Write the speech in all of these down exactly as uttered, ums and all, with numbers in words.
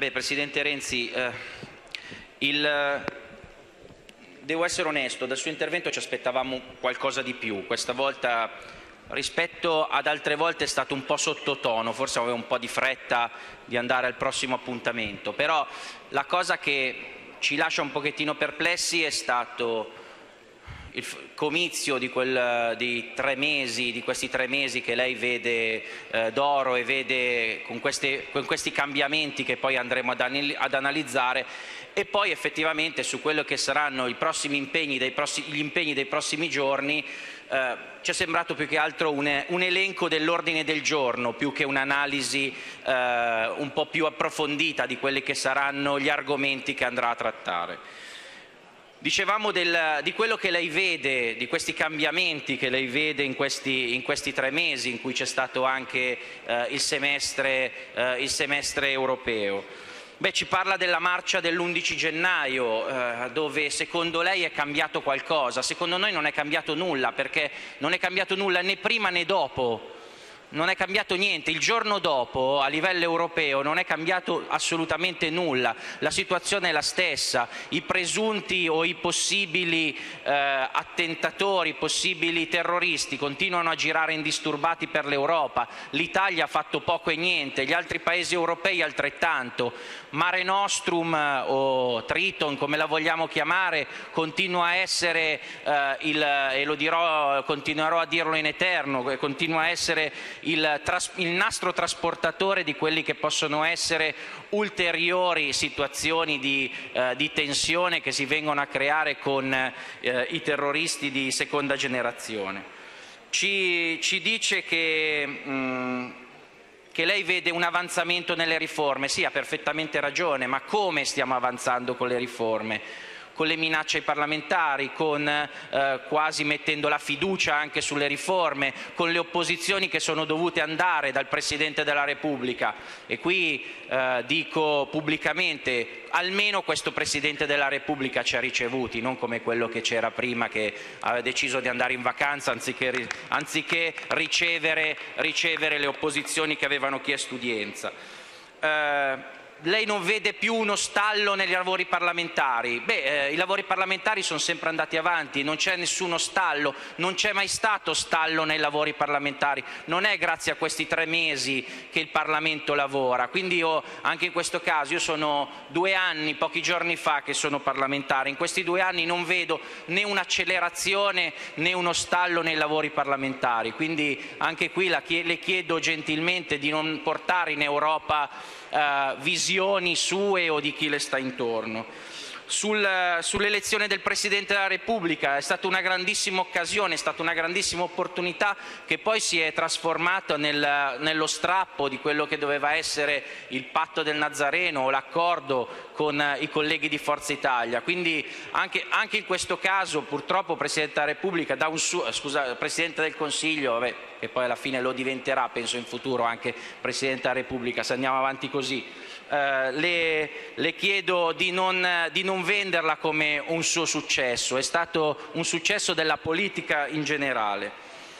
Beh, Presidente Renzi, eh, il, devo essere onesto, dal suo intervento ci aspettavamo qualcosa di più. Questa volta, rispetto ad altre volte, è stato un po' sottotono, forse aveva un po' di fretta di andare al prossimo appuntamento. Però la cosa che ci lascia un pochettino perplessi è stato il comizio di, quel, di, tre mesi, di questi tre mesi che lei vede eh, d'oro e vede con, queste, con questi cambiamenti che poi andremo ad, ad analizzare, e poi effettivamente su quello che saranno i prossimi impegni dei prossimi, gli impegni dei prossimi giorni. Eh, ci è sembrato più che altro un, un elenco dell'ordine del giorno, più che un'analisi eh, un po' più approfondita di quelli che saranno gli argomenti che andrà a trattare. Dicevamo del, di quello che lei vede, di questi cambiamenti che lei vede in questi, in questi tre mesi in cui c'è stato anche eh, il, semestre, eh, il semestre europeo. Beh, ci parla della marcia dell'undici gennaio, eh, dove secondo lei è cambiato qualcosa. Secondo noi non è cambiato nulla, perché non è cambiato nulla né prima né dopo. Non è cambiato niente. Il giorno dopo, a livello europeo, non è cambiato assolutamente nulla. La situazione è la stessa. I presunti o i possibili eh, attentatori, i possibili terroristi continuano a girare indisturbati per l'Europa. L'Italia ha fatto poco e niente, gli altri paesi europei altrettanto. Mare Nostrum o Triton, come la vogliamo chiamare, continua a essere, eh, il, e lo dirò, continuerò a dirlo in eterno, continua a essere Il, tras, il nastro trasportatore di quelli che possono essere ulteriori situazioni di, eh, di tensione che si vengono a creare con eh, i terroristi di seconda generazione. Ci, ci dice che, mh, che lei vede un avanzamento nelle riforme. Sì, ha perfettamente ragione, ma come stiamo avanzando con le riforme? Con le minacce ai parlamentari, con eh, quasi mettendo la fiducia anche sulle riforme, con le opposizioni che sono dovute andare dal Presidente della Repubblica. E qui eh, dico pubblicamente, almeno questo Presidente della Repubblica ci ha ricevuti, non come quello che c'era prima, che aveva deciso di andare in vacanza anziché, anziché ricevere, ricevere le opposizioni che avevano chiesto udienza. Eh, Lei non vede più uno stallo nei lavori parlamentari? Beh, eh, i lavori parlamentari sono sempre andati avanti, non c'è nessuno stallo, non c'è mai stato stallo nei lavori parlamentari. Non è grazie a questi tre mesi che il Parlamento lavora. Quindi io, anche in questo caso, io sono due anni, pochi giorni fa che sono parlamentare. In questi due anni non vedo né un'accelerazione né uno stallo nei lavori parlamentari. Quindi anche qui la, le chiedo gentilmente di non portare in Europa uh, visioni sue o di chi le sta intorno. Sul, sull'elezione del Presidente della Repubblica è stata una grandissima occasione, è stata una grandissima opportunità che poi si è trasformata nel, nello strappo di quello che doveva essere il patto del Nazareno o l'accordo con i colleghi di Forza Italia. Quindi anche, anche in questo caso purtroppo Presidente della Repubblica, da un suo, scusa, Presidente del Consiglio, vabbè, che poi alla fine lo diventerà, penso in futuro anche Presidente della Repubblica, se andiamo avanti così, eh, le, le chiedo di non, di non venderla come un suo successo. È stato un successo della politica in generale.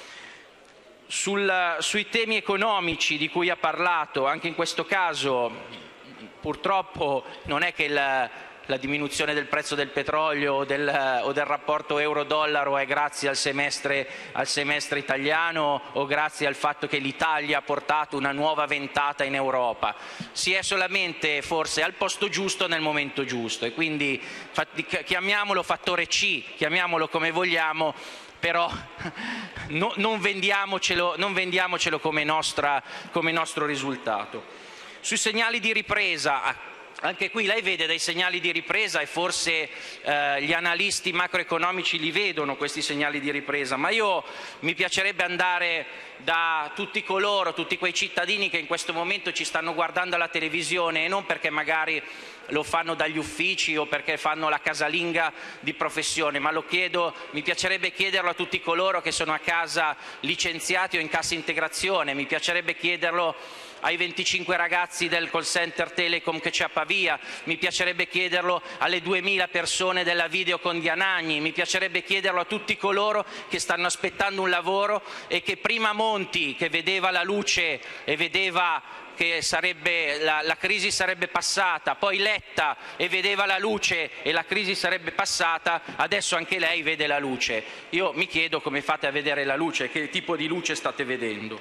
Sul, sui temi economici di cui ha parlato, anche in questo caso purtroppo non è che il, la diminuzione del prezzo del petrolio o del, o del rapporto euro-dollaro è grazie al semestre, al semestre italiano o grazie al fatto che l'Italia ha portato una nuova ventata in Europa. Si è solamente forse al posto giusto nel momento giusto, e quindi chiamiamolo fattore C, chiamiamolo come vogliamo, però no, non vendiamocelo, non vendiamocelo come, nostra, come nostro risultato. Sui segnali di ripresa, anche qui lei vede dei segnali di ripresa, e forse eh, gli analisti macroeconomici li vedono questi segnali di ripresa, ma io mi piacerebbe andare da tutti coloro, tutti quei cittadini che in questo momento ci stanno guardando alla televisione, e non perché magari lo fanno dagli uffici o perché fanno la casalinga di professione, ma lo chiedo, mi piacerebbe chiederlo a tutti coloro che sono a casa licenziati o in cassa integrazione, mi piacerebbe chiederlo ai venticinque ragazzi del call center Telecom che c'è a Pavia, mi piacerebbe chiederlo alle duemila persone della Videocon di Anagni, mi piacerebbe chiederlo a tutti coloro che stanno aspettando un lavoro e che prima Monti, che vedeva la luce e vedeva che sarebbe, la, la crisi sarebbe passata, poi Letta e vedeva la luce e la crisi sarebbe passata, adesso anche lei vede la luce. Io mi chiedo come fate a vedere la luce, che tipo di luce state vedendo.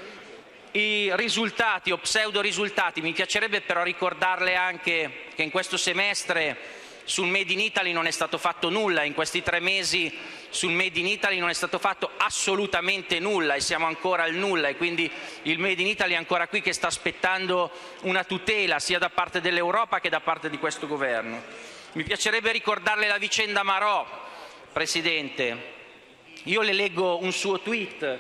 I risultati o pseudo risultati, mi piacerebbe però ricordarle anche che in questo semestre sul Made in Italy non è stato fatto nulla, in questi tre mesi sul Made in Italy non è stato fatto assolutamente nulla e siamo ancora al nulla, e quindi il Made in Italy è ancora qui che sta aspettando una tutela sia da parte dell'Europa che da parte di questo governo. Mi piacerebbe ricordarle la vicenda Marò, Presidente. Io le leggo un suo tweet,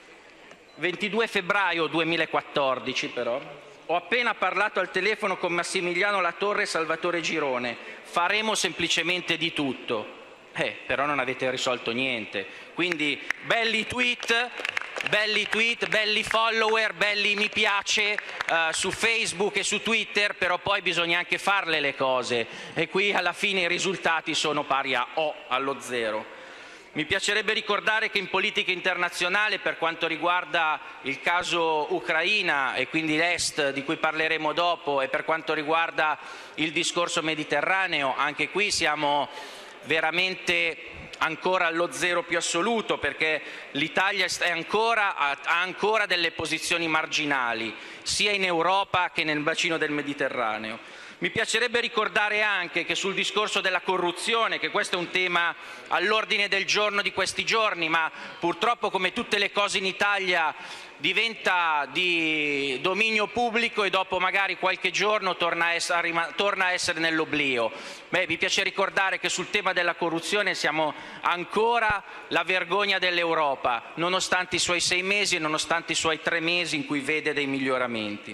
ventidue febbraio duemilaquattordici però. Ho appena parlato al telefono con Massimiliano Latorre e Salvatore Girone. Faremo semplicemente di tutto. Eh, però non avete risolto niente. Quindi belli tweet, belli tweet, belli follower, belli mi piace uh, su Facebook e su Twitter, però poi bisogna anche farle le cose. E qui alla fine i risultati sono pari a O, allo zero. Mi piacerebbe ricordare che in politica internazionale, per quanto riguarda il caso Ucraina e quindi l'Est, di cui parleremo dopo, e per quanto riguarda il discorso mediterraneo, anche qui siamo veramente ancora allo zero più assoluto, perché l'Italia è ancora, ha ancora delle posizioni marginali, sia in Europa che nel bacino del Mediterraneo. Mi piacerebbe ricordare anche che sul discorso della corruzione, che questo è un tema all'ordine del giorno di questi giorni, ma purtroppo come tutte le cose in Italia diventa di dominio pubblico e dopo magari qualche giorno torna a essere, torna a essere nell'oblio. Beh, mi piace ricordare che sul tema della corruzione siamo ancora la vergogna dell'Europa, nonostante i suoi sei mesi e nonostante i suoi tre mesi in cui vede dei miglioramenti.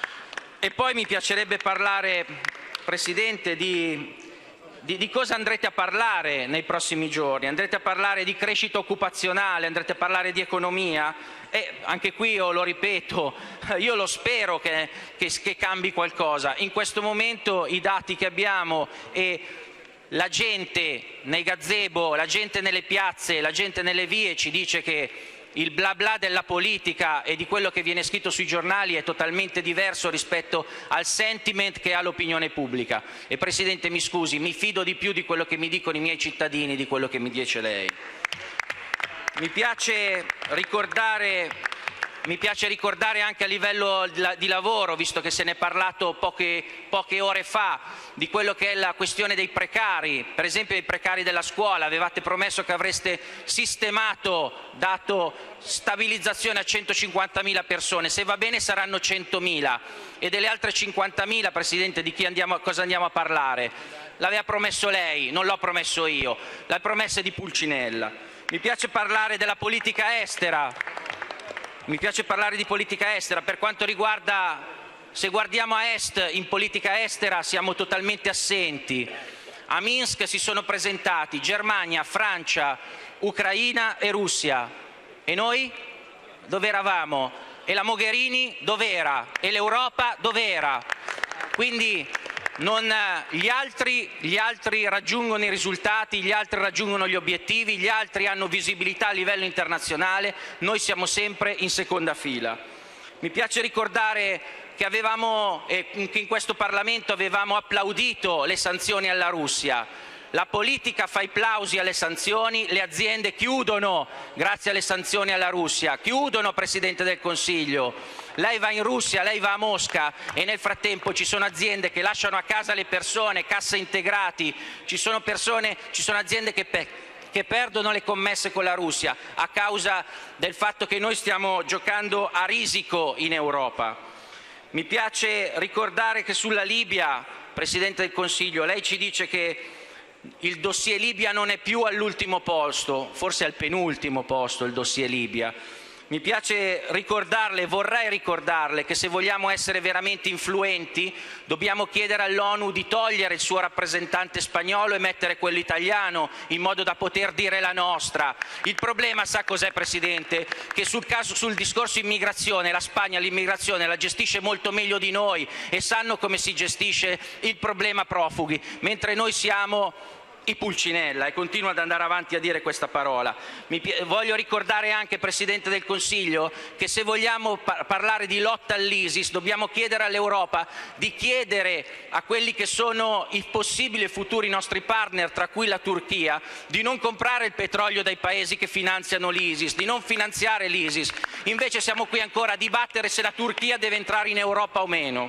E poi mi piacerebbe parlare, Presidente, di, di, di cosa andrete a parlare nei prossimi giorni. Andrete a parlare di crescita occupazionale, andrete a parlare di economia? E anche qui io lo ripeto, io lo spero che, che, che cambi qualcosa. In questo momento i dati che abbiamo e la gente nei gazebo, la gente nelle piazze, la gente nelle vie ci dice che il bla bla della politica e di quello che viene scritto sui giornali è totalmente diverso rispetto al sentiment che ha l'opinione pubblica. E Presidente, mi scusi, mi fido di più di quello che mi dicono i miei cittadini di quello che mi dice lei. Mi piace ricordare Mi piace ricordare anche a livello di lavoro, visto che se ne è parlato poche, poche ore fa, di quello che è la questione dei precari, per esempio dei precari della scuola. Avevate promesso che avreste sistemato, dato stabilizzazione a centocinquantamila persone, se va bene saranno centomila, e delle altre cinquantamila, Presidente, di chi andiamo, cosa andiamo a parlare? L'aveva promesso lei, non l'ho promesso io, la promessa è di Pulcinella. Mi piace parlare della politica estera. Mi piace parlare di politica estera. Per quanto riguarda, se guardiamo a est, in politica estera siamo totalmente assenti. A Minsk si sono presentati Germania, Francia, Ucraina e Russia. E noi? Dove eravamo? E la Mogherini dov'era? E l'Europa dov'era? Quindi non, gli, altri, gli altri raggiungono i risultati, gli altri raggiungono gli obiettivi, gli altri hanno visibilità a livello internazionale, noi siamo sempre in seconda fila. Mi piace ricordare che, avevamo, eh, che in questo Parlamento avevamo applaudito le sanzioni alla Russia. La politica fa i plausi alle sanzioni, le aziende chiudono grazie alle sanzioni alla Russia. Chiudono, Presidente del Consiglio. Lei va in Russia, lei va a Mosca e nel frattempo ci sono aziende che lasciano a casa le persone, cassa integrati, ci sono, persone, ci sono aziende che, pe che perdono le commesse con la Russia a causa del fatto che noi stiamo giocando a risico in Europa. Mi piace ricordare che sulla Libia, Presidente del Consiglio, lei ci dice che il dossier Libia non è più all'ultimo posto, forse al penultimo posto il dossier Libia. Mi piace ricordarle, vorrei ricordarle che se vogliamo essere veramente influenti dobbiamo chiedere all'ONU di togliere il suo rappresentante spagnolo e mettere quello italiano in modo da poter dire la nostra. Il problema sa cos'è, Presidente? Che sul, caso, sul discorso immigrazione la Spagna l'immigrazione la gestisce molto meglio di noi e sanno come si gestisce il problema profughi, mentre noi siamo i Pulcinella, e continua ad andare avanti a dire questa parola. Mi voglio ricordare anche, Presidente del Consiglio, che se vogliamo par parlare di lotta all'ISIS dobbiamo chiedere all'Europa di chiedere a quelli che sono i possibili e futuri nostri partner, tra cui la Turchia, di non comprare il petrolio dai paesi che finanziano l'ISIS, di non finanziare l'ISIS. Invece siamo qui ancora a dibattere se la Turchia deve entrare in Europa o meno.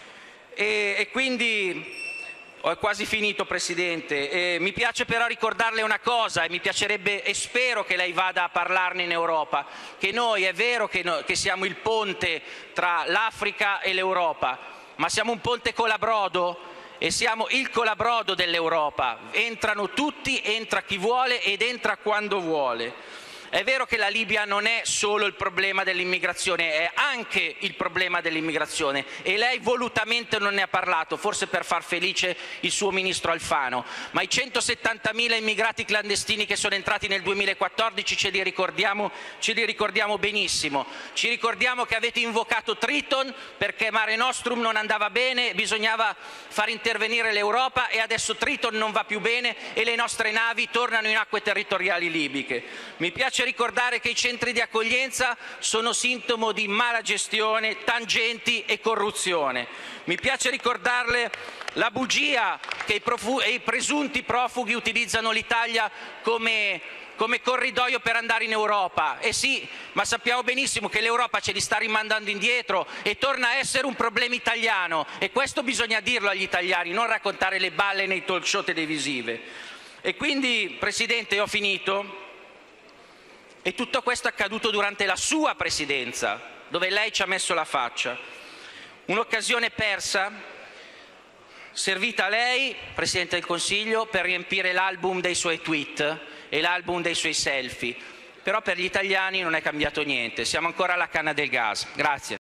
E, e quindi... Ho quasi finito, Presidente. Eh, mi piace però ricordarle una cosa e mi piacerebbe e spero che lei vada a parlarne in Europa, che noi è vero che, no, che siamo il ponte tra l'Africa e l'Europa, ma siamo un ponte colabrodo e siamo il colabrodo dell'Europa. Entrano tutti, entra chi vuole ed entra quando vuole. È vero che la Libia non è solo il problema dell'immigrazione, è anche il problema dell'immigrazione e lei volutamente non ne ha parlato, forse per far felice il suo ministro Alfano, ma i centosettantamila immigrati clandestini che sono entrati nel duemilaquattordici ce li ricordiamo, ce li ricordiamo benissimo. Ci ricordiamo che avete invocato Triton perché Mare Nostrum non andava bene, bisognava far intervenire l'Europa e adesso Triton non va più bene e le nostre navi tornano in acque territoriali libiche. Mi piace ricordare che i centri di accoglienza sono sintomo di mala gestione, tangenti e corruzione. Mi piace ricordarle la bugia che i, e i presunti profughi utilizzano l'Italia come, come corridoio per andare in Europa. E sì, ma sappiamo benissimo che l'Europa ce li sta rimandando indietro e torna a essere un problema italiano. E questo bisogna dirlo agli italiani, non raccontare le balle nei talk show televisive. E quindi, Presidente, ho finito. E tutto questo è accaduto durante la sua presidenza, dove lei ci ha messo la faccia. Un'occasione persa, servita a lei, Presidente del Consiglio, per riempire l'album dei suoi tweet e l'album dei suoi selfie. Però per gli italiani non è cambiato niente, siamo ancora alla canna del gas. Grazie.